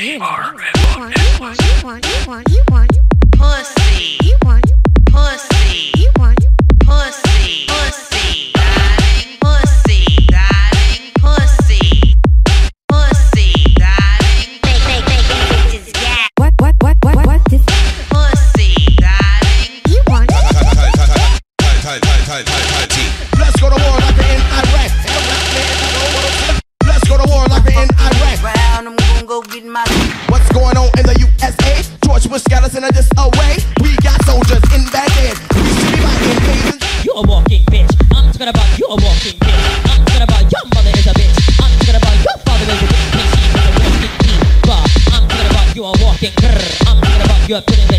You want pussy. You want pussy. You want pussy. Pussy. Darling pussy. Darling pussy. Pussy. Darling. Make bitches gag. What this? Pussy. Darling. You want. Let's go to war like we're in Iraq. Let's go to war like we're in Iraq. I'm gonna go get my. What's going on in the USA? George Bush got us in a disarray. We got soldiers in Baghdad. We should be fighting invasions. You a walking bitch. I'm talking about you a walking bitch. I'm talking about your mother is a bitch. I'm talking about your father is a bitch. She is a walking keeper. I'm talking about you a walking grrr. I'm talking about you a putting